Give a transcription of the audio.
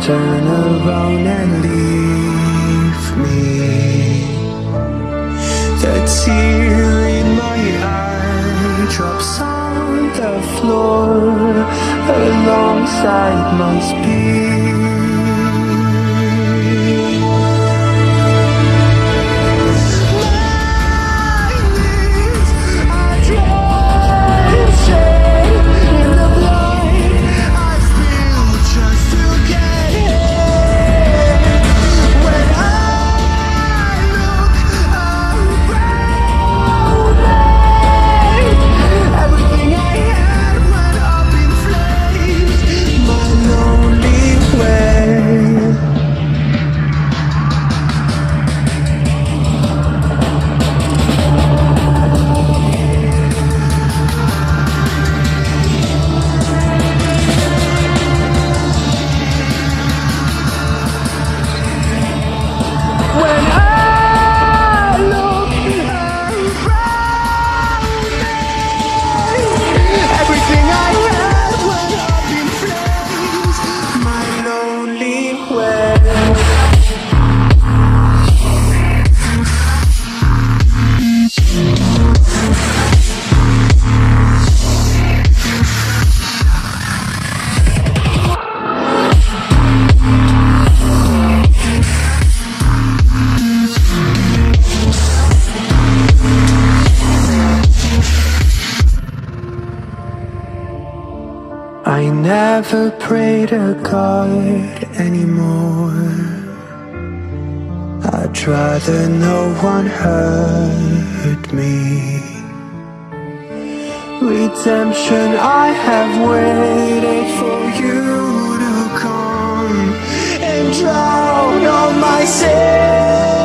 turn around and leave me. The tear in my eye drops on the floor alongside my speed. I never pray to God anymore. I'd rather no one hurt me. Redemption, I have waited for you to come and drown all my sins.